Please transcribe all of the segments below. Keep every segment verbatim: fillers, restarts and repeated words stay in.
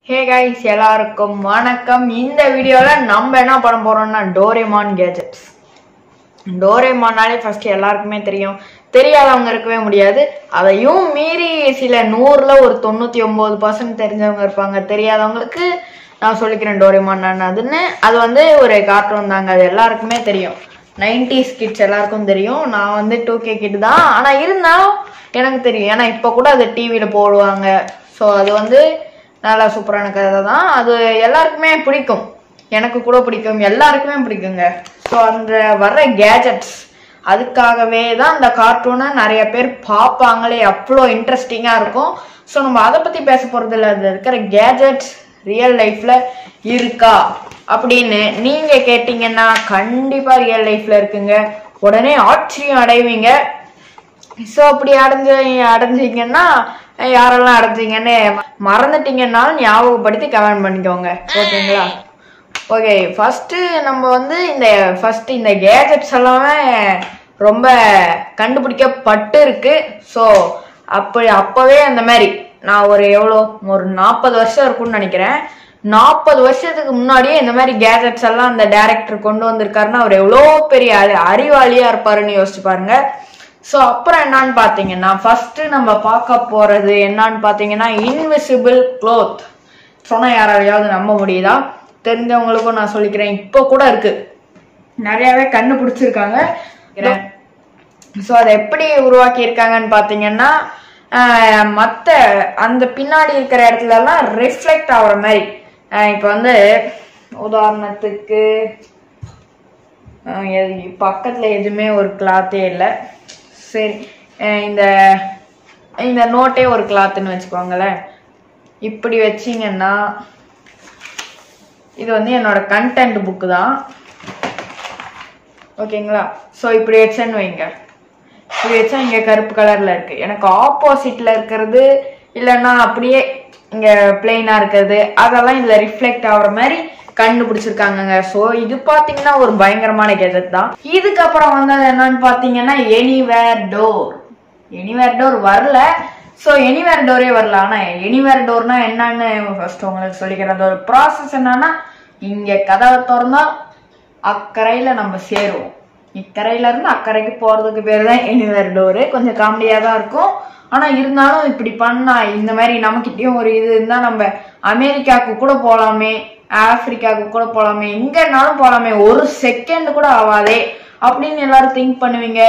Hey guys, எல்லாருக்கும் வணக்கம். இந்த வீடியோல நம்ம என்ன பண்ண போறோம்னா டோரேமான் கேஜெட்ஸ். டோரேமான்னாலே ஃபர்ஸ்ட் எல்லாருக்குமே தெரியும். தெரியாதவங்க இருக்கவே முடியாது. அதையும் மீறி சில நூறுல ஒரு தொண்ணூத்தி ஒன்பது பர்சன்ட் தெரிஞ்சவங்க இருப்பாங்க. தெரியாதவங்களுக்கு நான் சொல்லிக்கிறேன் டோரேமான் என்னதுன்னு. அது வந்து ஒரு கார்ட்டூன் தாங்க. அது எல்லாருக்குமே தெரியும். நைன்டிஸ் கிட்ஸ் எல்லாருக்கும் தெரியும். நான் வந்து டூ கே கிட் தான். ஆனா இருந்தாலும் எனக்கு தெரியும். ஏன்னா இப்ப கூட அது டிவியில போடுவாங்க. ஸோ அது வந்து நல்லா சூப்பரான கதை தான். அது எல்லாருக்குமே பிடிக்கும். எனக்கு கூட பிடிக்கும். எல்லாருக்குமே பிடிக்குங்க. ஸோ அந்த வர்ற கேஜெட்ஸ் அதுக்காகவே தான் அந்த கார்ட்டூனை நிறைய பேர் பார்ப்பாங்களே. அவ்வளோ இன்ட்ரெஸ்டிங்காக இருக்கும். ஸோ நம்ம அதை பற்றி பேச போகிறது இல்லை. அதில் இருக்கிற கேஜெட்ஸ் ரியல் லைஃப்பில் இருக்கா அப்படின்னு நீங்கள் கேட்டிங்கன்னா கண்டிப்பாக ரியல் லைஃப்பில் இருக்குங்க. உடனே ஆச்சரியம் அடைவீங்க. ஸோ அப்படி அடைஞ்ச அடைஞ்சிங்கன்னா யாரெல்லாம் அடைஞ்சிங்கன்னு மறந்துட்டீங்கன்னாலும் ஞாபகப்படுத்தி கமெண்ட் பண்ணிக்கோங்க. ஓகேங்களா? ஓகே, ஃபஸ்ட்டு நம்ம வந்து இந்த ஃபஸ்ட்டு இந்த கேஜெட்ஸ் எல்லாமே ரொம்ப கண்டுபிடிக்கப்பட்டு இருக்கு. ஸோ அப்படி அப்போவே அந்த மாதிரி நான் ஒரு எவ்வளோ ஒரு நாற்பது வருஷம் இருக்கும்னு நினைக்கிறேன். நாற்பது வருஷத்துக்கு முன்னாடியே இந்த மாதிரி கேஜெட்ஸ் எல்லாம் அந்த டைரக்டர் கொண்டு வந்திருக்காருன்னா அவர் எவ்வளோ பெரிய அறிவாளியாக இருப்பாருன்னு யோசிச்சு பாருங்க. ஸோ அப்புறம் என்னான்னு பார்த்தீங்கன்னா ஃபர்ஸ்ட் நம்ம பார்க்க போறது என்னன்னு பார்த்தீங்கன்னா இன்விசிபிள் க்ளோத். சொன்னால் யாராலையாவது நம்ப முடியுதா? தெரிஞ்சவங்களுக்கும் நான் சொல்லிக்கிறேன். இப்போ கூட இருக்கு, நிறையாவே கண்டுபிடிச்சிருக்காங்க. ஸோ அதை எப்படி உருவாக்கி இருக்காங்கன்னு பார்த்தீங்கன்னா மற்ற அந்த பின்னாடி இருக்கிற இடத்துலலாம் ரிஃப்ளெக்ட் ஆகிற மாதிரி. இப்போ வந்து உதாரணத்துக்கு பக்கத்தில் எதுவுமே ஒரு கிளாத்தே இல்லை. சரி, இந்த இந்த நோட்டே ஒரு கிளாத்துன்னு வச்சுக்கோங்களேன். இப்படி வச்சிங்கன்னா இது வந்து என்னோட கண்டென்ட் புக்கு தான். ஓகேங்களா? ஸோ இப்படி வச்சேன்னு வைங்க. இப்படி வச்சா இங்கே கருப்பு கலரில் இருக்குது. எனக்கு ஆப்போசிட்டில் இருக்கிறது இல்லைன்னா அப்படியே இங்கே பிளெயினாக இருக்கிறது அதெல்லாம் இதில் ரிஃப்ளெக்ட் ஆகிற மாதிரி கண்டுபிடிச்சிருக்காங்க. ஸோ இது பார்த்தீங்கன்னா ஒரு பயங்கரமான கேஜெட் தான். இதுக்கப்புறம் வந்தது என்னன்னு பார்த்தீங்கன்னா எனிவேர் டோர். எனிவேர் டோர் வரல. ஸோ எனிவேர் டோரே வரல. ஆனால் எனிவேர் டோர்னா என்னன்னு ஃபர்ஸ்ட் உங்களுக்கு சொல்லிக்கிறேன். அந்த ஒரு ப்ராசஸ் என்னன்னா இங்கே கதவை திறந்தா அக்கறையில் நம்ம சேருவோம். இக்கரையில இருந்து அக்கறைக்கு போறதுக்கு பேர் தான் எனிவேர் டோரு. கொஞ்சம் காமெடியாக தான் இருக்கும். ஆனால் இருந்தாலும் இப்படி பண்ணா இந்த மாதிரி நமக்கிட்டேயும் ஒரு இது இருந்தால் நம்ம அமெரிக்காவுக்கு கூட போகலாமே, ஆப்பிரிக்காவுக்கு கூட போகலாமே, எங்கன்னாலும் போகலாமே, ஒரு செகண்ட் கூட ஆகாதே அப்படின்னு எல்லாரும் திங்க் பண்ணுவீங்க.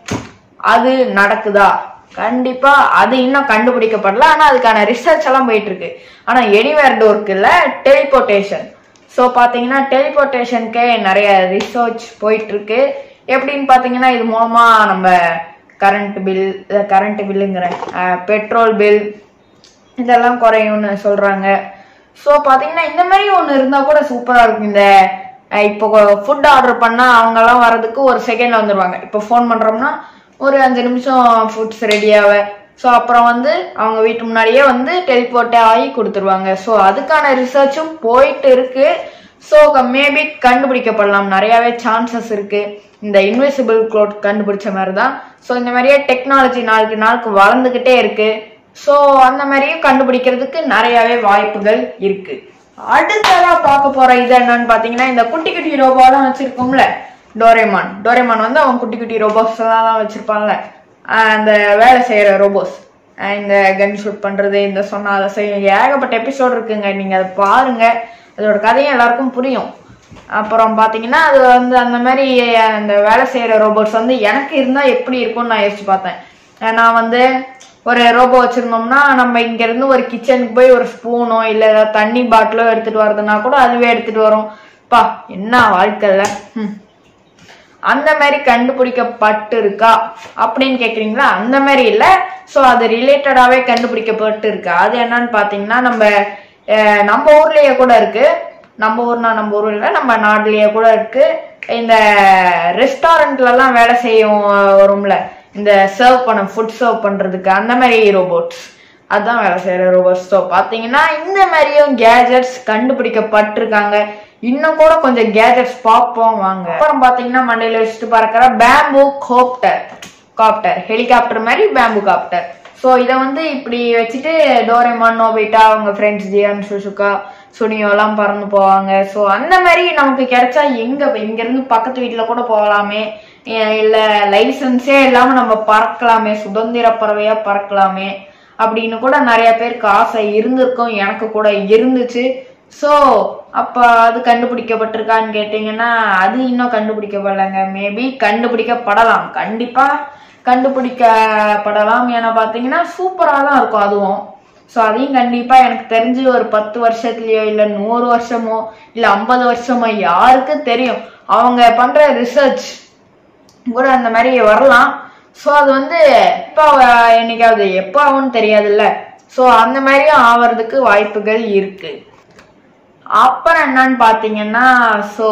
அது நடக்குதா? கண்டிப்பா அது இன்னும் கண்டுபிடிக்கப்படல. ஆனா அதுக்கான ரிசர்ச் எல்லாம் போயிட்டு இருக்கு. ஆனா எனிவேர் டோருக்கு இல்ல, டெலிபோர்டேஷன். ஸோ பாத்தீங்கன்னா டெலிபோர்டேஷனுக்கே நிறைய ரிசர்ச் போயிட்டு இருக்கு. எப்படின்னு பாத்தீங்கன்னா இது மூலமா நம்ம கரண்ட் பில் கரண்ட் பில்லுங்கிற பெட்ரோல் பில் இதெல்லாம் குறையும்னு சொல்றாங்க. ஸோ பார்த்தீங்கன்னா இந்த மாதிரி ஒன்று இருந்தால் கூட சூப்பராக இருக்கும். இந்த இப்போ ஃபுட் ஆர்டர் பண்ணால் அவங்கெல்லாம் வர்றதுக்கு ஒரு செகண்டில் வந்துடுவாங்க. இப்போ ஃபோன் பண்ணுறோம்னா ஒரு அஞ்சு நிமிஷம் ஃபுட்ஸ் ரெடியாவ. ஸோ அப்புறம் வந்து அவங்க வீட்டு முன்னாடியே வந்து டெலிபோர்ட்டே ஆகி கொடுத்துருவாங்க. ஸோ அதுக்கான ரிசர்ச்சும் போயிட்டு இருக்கு. ஸோ மேபி கண்டுபிடிக்கப்படலாம். நிறையாவே சான்சஸ் இருக்கு. இந்த இன்விசிபிள் க்ளோத் கண்டுபிடிச்ச மாதிரி தான். ஸோ இந்த மாதிரியே டெக்னாலஜி நாளுக்கு நாளுக்கு வளர்ந்துக்கிட்டே இருக்கு. ஸோ அந்த மாதிரியும் கண்டுபிடிக்கிறதுக்கு நிறையாவே வாய்ப்புகள் இருக்கு. அடுத்ததா பார்க்க போற இது என்னன்னு பாத்தீங்கன்னா இந்த குட்டி குட்டி ரோபோலாம் வச்சிருக்கோம்ல டோரேமான். டோரேமான் வந்து அவன் குட்டி குட்டி ரோபோஸ் எல்லாம் வச்சிருப்பான்ல, அந்த வேலை செய்யற ரோபோஸ், இந்த கன் ஷூட் பண்றது, இந்த சொன்னா அதை செய்ய ஏகப்பட்ட எபிசோட் இருக்குங்க. நீங்க அதை பாருங்க, அதோட கதையும் எல்லாருக்கும் புரியும். அப்புறம் பாத்தீங்கன்னா அது வந்து அந்த மாதிரி அந்த வேலை செய்யற ரோபோட்ஸ் வந்து எனக்கு இருந்தா எப்படி இருக்கும்னு நான் யோசிச்சு பார்த்தேன். நான் வந்து ஒரு ரோபோ வச்சிருந்தோம்னா நம்ம இங்க இருந்து ஒரு கிச்சனுக்கு போய் ஒரு ஸ்பூனோ இல்ல ஏதாவது தண்ணி பாட்டிலோ எடுத்துட்டு வருதுன்னா கூட அதுவே எடுத்துட்டு வரும். பா என்ன வாழ்க்கைல அந்த மாதிரி கண்டுபிடிக்கப்பட்டு இருக்கா அப்படின்னு கேக்குறீங்களா? அந்த மாதிரி இல்லை. ஸோ அது ரிலேட்டடாவே கண்டுபிடிக்கப்பட்டு இருக்கு. அது என்னன்னு பாத்தீங்கன்னா நம்ம நம்ம ஊர்லயே கூட இருக்கு. நம்ம ஊர்னா நம்ம ஊர்ல இல்லை, நம்ம நாடுலயே கூட இருக்கு. இந்த ரெஸ்டாரண்ட்ல எல்லாம் வேலை செய்யும் வரும்ல, இந்த சர்வ் பண்ண ஃபுட் சர்வ் பண்றதுக்கு அந்த மாதிரி ரோபோட்ஸ், அதுதான் வேலை செய்யற ரோபோட்ஸ். ஸோ பாத்தீங்கன்னா இந்த மாதிரியும் கேஜெட்ஸ் கண்டுபிடிக்கப்பட்டிருக்காங்க. இன்னும் கூட கொஞ்சம் கேஜெட்ஸ் பார்ப்போம் வாங்க. அப்புறம் பாத்தீங்கன்னா மண்டையில வச்சுட்டு பறக்கிற பேம்பு காப்டர். காப்டர் ஹெலிகாப்டர் மாதிரி பேம்பு காப்டர். ஸோ இதை வந்து இப்படி வச்சுட்டு டோரேமான், நோபிட்டா, அவங்க ஃப்ரெண்ட்ஸ் ஜியான், சுசுகா, சுனியோ எல்லாம் பறந்து போவாங்க. ஸோ அந்த மாதிரி நமக்கு கிடைச்சா எங்க இங்க இருந்து பக்கத்து வீட்டுல கூட போகலாமே, இல்ல லைசன்ஸே இல்லாம நம்ம பறக்கலாமே, சுதந்திர பறவையா பறக்கலாமே அப்படின்னு கூட நிறைய பேருக்கு ஆசை இருந்திருக்கும். எனக்கு கூட இருந்துச்சு. ஸோ அப்ப அது கண்டுபிடிக்கப்பட்டிருக்கான்னு கேட்டீங்கன்னா அது இன்னும் கண்டுபிடிக்கப்படலைங்க. மேபி கண்டுபிடிக்கப்படலாம், கண்டிப்பா கண்டுபிடிக்கப்படலாம். ஏன்னா பாத்தீங்கன்னா சூப்பரா தான் இருக்கும் அதுவும். ஸோ அதையும் கண்டிப்பா எனக்கு தெரிஞ்சு ஒரு பத்து வருஷத்துலயோ இல்ல நூறு வருஷமோ இல்ல ஐம்பது வருஷமோ யாருக்கு தெரியும், அவங்க பண்ற ரிசர்ச் கூட அந்த மாதிரி வரலாம். ஸோ அது வந்து எப்போ என்னைக்காவது எப்போ ஆகும்னு தெரியாதுல்ல. ஸோ அந்த மாதிரியும் ஆவறதுக்கு வாய்ப்புகள் இருக்கு. அப்புறம் என்னன்னு பாத்தீங்கன்னா ஸோ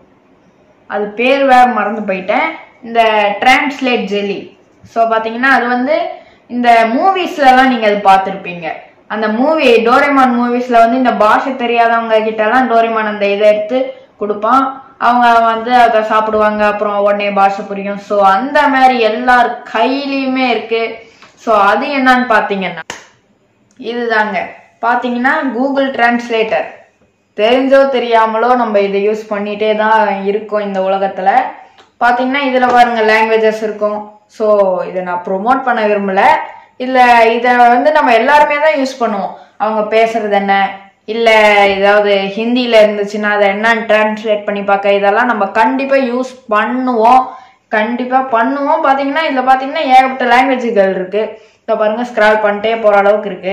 அது பேர் வேற மறந்து போயிட்டேன், இந்த டிரான்ஸ்லேட் ஜெல்லி. ஸோ பாத்தீங்கன்னா அது வந்து இந்த மூவிஸ்ல எல்லாம் நீங்க அது பார்த்துருப்பீங்க. அந்த மூவி டோரேமான் மூவிஸ்ல வந்து இந்த பாஷை தெரியாதவங்க கிட்ட எல்லாம் டோரேமான் அந்த இதை எடுத்து கொடுப்பான், அவங்க வந்து அதை சாப்பிடுவாங்க, அப்புறம் உடனே பாஷை புரியும். ஸோ அந்த மாதிரி எல்லார் கையிலயுமே இருக்கு. ஸோ அது என்னன்னு பாத்தீங்கன்னா இதுதாங்க பாத்தீங்கன்னா கூகுள் டிரான்ஸ்லேட்டர். தெரிஞ்சோ தெரியாமலோ நம்ம இதை யூஸ் பண்ணிட்டே தான் இருக்கோம் இந்த உலகத்துல. பாத்தீங்கன்னா இதுல பாருங்க லாங்குவேஜஸ் இருக்கும். ஸோ இதை நான் ப்ரொமோட் பண்ண விரும்பல. இல்ல இதை வந்து நம்ம எல்லாருமே தான் யூஸ் பண்ணுவோம். அவங்க பேசுறது என்ன, இல்ல ஏதாவது ஹிந்தியில இருந்துச்சுன்னா அதை என்னன்னு டிரான்ஸ்லேட் பண்ணி பார்க்க, இதெல்லாம் நம்ம கண்டிப்பா யூஸ் பண்ணுவோம், கண்டிப்பா பண்ணுவோம். பாத்தீங்கன்னா இதுல பாத்தீங்கன்னா ஏகப்பட்ட லாங்குவேஜ்கள் இருக்கு. இப்போ பாருங்க ஸ்க்ரால் பண்ணிட்டே போற அளவுக்கு இருக்கு.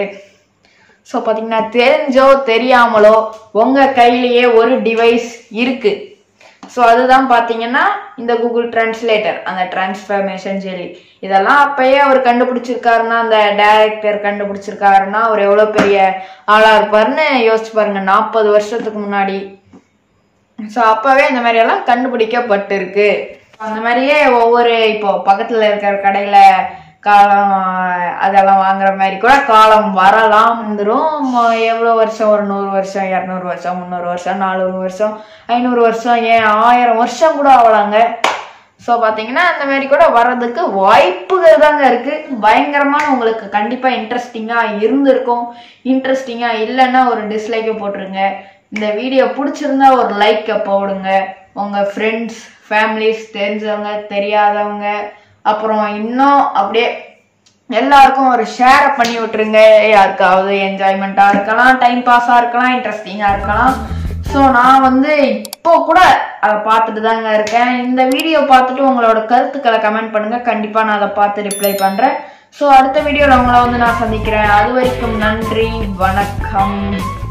ஸோ பாத்தீங்கன்னா தெரிஞ்சோ தெரியாமலோ உங்க கையிலேயே ஒரு டிவைஸ் இருக்கு. ஸோ அதுதான் பாத்தீங்கன்னா இந்த கூகுள் டிரான்ஸ்லேட்டர், அந்த டிரான்ஸ்ஃபர்மேஷன் ஜெல்லி. இதெல்லாம் அப்பயே அவர் கண்டுபிடிச்சிருக்காருன்னா, அந்த டைரக்டர் கண்டுபிடிச்சிருக்காருன்னா அவர் எவ்வளவு பெரிய ஆளா இருப்பாருன்னு யோசிச்சு பாருங்க, நாற்பது வருஷத்துக்கு முன்னாடி. ஸோ அப்பவே இந்த மாதிரி எல்லாம் கண்டுபிடிக்கப்பட்டு இருக்கு. அந்த மாதிரியே ஒவ்வொரு இப்போ பக்கத்துல இருக்கிற கடையில காலம் அதெல்லாம் வாங்குற மாதிரி கூட காலம் வரலாம், வந்துடும். எவ்வளோ வருஷம், ஒரு நூறு வருஷம், இரநூறு வருஷம், முந்நூறு வருஷம், நானூறு வருஷம், ஐநூறு வருஷம், ஏன் ஆயிரம் வருஷம் கூட ஆகலாங்க. ஸோ பார்த்தீங்கன்னா அந்த மாதிரி கூட வர்றதுக்கு வாய்ப்புகள் தாங்க இருக்கு. பயங்கரமான உங்களுக்கு கண்டிப்பா இன்ட்ரெஸ்டிங்கா இருந்திருக்கும். இன்ட்ரெஸ்டிங்கா இல்லைன்னா ஒரு டிஸ்லைக்கை போட்டுருங்க. இந்த வீடியோ பிடிச்சிருந்தா ஒரு லைக்கை போடுங்க. உங்க ஃப்ரெண்ட்ஸ், ஃபேமிலிஸ், தெரிஞ்சவங்க, தெரியாதவங்க, அப்புறம் இன்னும் அப்படியே எல்லாருக்கும் ஒரு ஷேர் பண்ணி விட்டுருங்க. யாருக்காவது என்ஜாய்மெண்டா இருக்கலாம், டைம் பாஸா இருக்கலாம், இன்ட்ரெஸ்டிங்கா இருக்கலாம். ஸோ நான் வந்து இப்போ கூட அதை பார்த்துட்டு தாங்க இருக்கேன். இந்த வீடியோ பார்த்துட்டு உங்களோட கருத்துக்களை கமெண்ட் பண்ணுங்க, கண்டிப்பா நான் அதை பார்த்து ரிப்ளை பண்றேன். ஸோ அடுத்த வீடியோல உங்களை வந்து நான் சந்திக்கிறேன். அது வரைக்கும் நன்றி, வணக்கம்.